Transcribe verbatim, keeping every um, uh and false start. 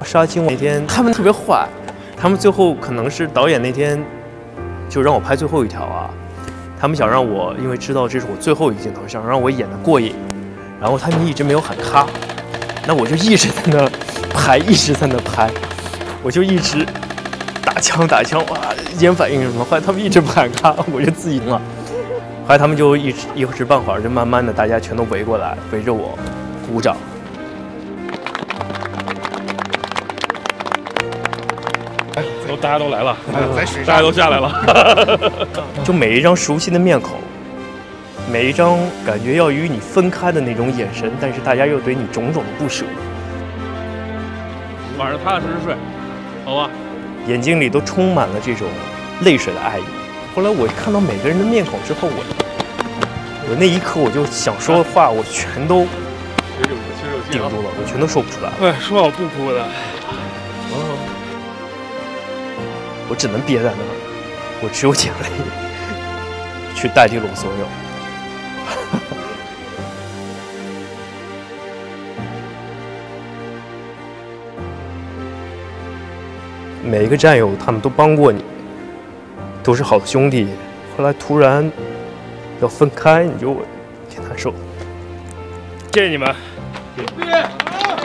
杀青那天，他们特别坏，他们最后可能是导演那天就让我拍最后一条啊，他们想让我，因为知道这是我最后一个镜头，想让我演得过瘾，然后他们一直没有喊咔，那我就一直在那拍，一直在那拍，我就一直打枪打枪，哇，眼反应什么，后来他们一直不喊咔，我就自赢了。后来他们就一直一时半会儿就慢慢的大家全都围过来，围着我鼓掌。 都大家都来了，大家都下来了， 就每一张熟悉的面孔，每一张感觉要与你分开的那种眼神，但是大家又对你种种的不舍。 晚上踏踏实实睡，好吧？ 眼睛里都充满了这种泪水的爱意。后来我看到每个人的面孔之后，我我那一刻我就想说的话，我全都顶住了，我全都说不出来。 哎，说好不哭的。 哦，我只能憋在那儿，我只有眼泪去代替了我所有。每一个战友，他们都帮过你，都是好的兄弟。后来突然要分开，你就挺难受的。 谢谢你们。 毕业。